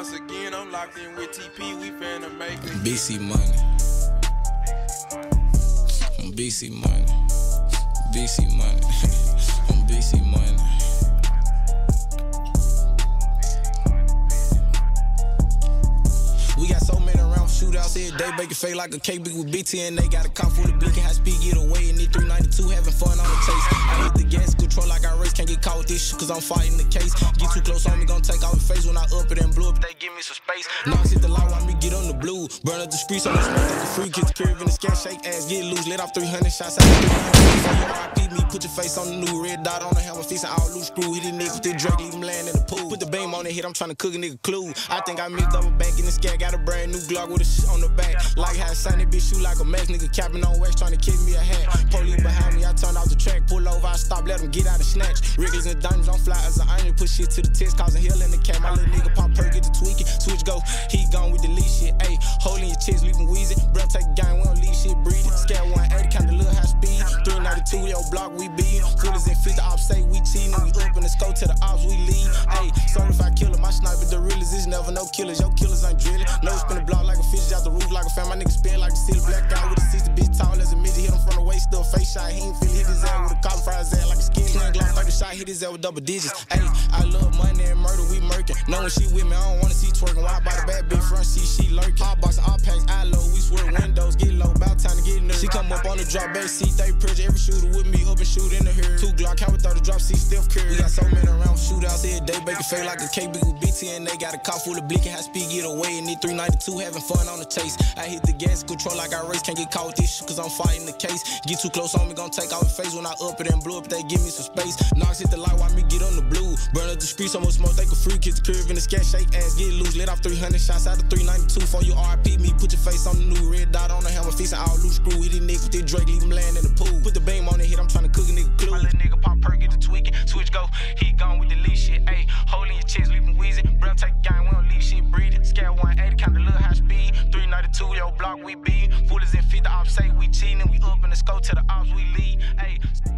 once again, I'm locked in with TP, we finna make it. BC money. On BC money. BC money. On BC money. We got so many round shootouts every day, bake it fade like a cake big with BT, and they got a car full of blinking, high speed, get away, and need 392, having fun on the chase. I hit the gas, control like I race, can't get caught with this shit, cause I'm fighting the case. Get too close on me, gon' take off the face when I up it and blow up, they give me some space. Knocks hit the light, while me get on the blue, burn up the streets on the smoke, take the free, kick the curve in the scat, shake ass, get loose, let off 300 shots out of 300. Me, put your face on the new red dot on the hammer, fixing all loose screw, hit the nigga with the Drake, leave him laying in the pool. Put the beam on the hit, I'm trying to cook a nigga clue. I think I mixed up a bank in the scat, got a brand new Glock with a shit on the back. Like how Sonny bitch shoot like a max, nigga capping on wax, trying to kick me a hat. Police behind me, I turned off the track, pull over, I stop, let them get out and snatch. Wriggles and diamonds on fly as an onion, put shit to the test, causing hell in the cat. My little nigga pop perk, get to tweaking, switch go, he gone with the lead shit, ayy. Holding your chest, leaving wheezy, bruh take a gang, we don't leave shit breathing. Scat 180, kinda little high speed, 392, yo block we beat. Fullers and 50, ops say we cheating, we up in the scope to the ops we lead. Ayy, certified killer, my sniper the realest, is never no killers, your killers ain't drilling. No spin the block like a fish out the roof like a fan, my nigga spin like a city black guy with a 60 bitch tall as a midget, hit him from the waist, still face shot, he ain't feel hit his ass with a copper fry his ass like a skin clean Glock 30 shot, hit his ass with double digits. Ayy, I love money and murder, we murking. Know when she with me, I don't wanna see twerking. Why I buy the bad bitch front seat, she lurking. All boxing, all packs, I low, we swear windows, get low, about time to get nervous. She come up on the drop back seat, they pressure, every shooter with me, up and shoot in the hair. 2 Glock, count with 30 drop seat, Steph Curry. We got so many round shootouts every day, bake it fade like a cake big with BT, and they got a car full of blinking, high speed, get away, and need 392, having fun on the chase. I hit the gas, control like I race, can't get caught with this shit, cause I'm fighting the case. Get too close on me, gon' take off the face when I up it and blow up, they give me some space. Knocks hit the light, while me get on the blue, burn up the streets, almost smoke, take a free, kick the curve in the scat, shake ass, get loose, let off 300 shots out of 392, for you RIP me, put your face on the new red dot on the hammer, fixing all loose screw, hit the nigga with the Drake, leave him laying in the pool. Put the beam on the hit, I'm trying to cook a nigga clue. My little nigga pop perk, get to tweaking, switch go, he gone with the lead shit, ayy. Holding your chest, leaving wheezy, bruh take a gang, we don't leave shit breathing. Scat 180, kinda little high speed, 392, yo block we beat. Fullers and 50, ops say we cheating, we up in the scope to the ops we lead, ayy.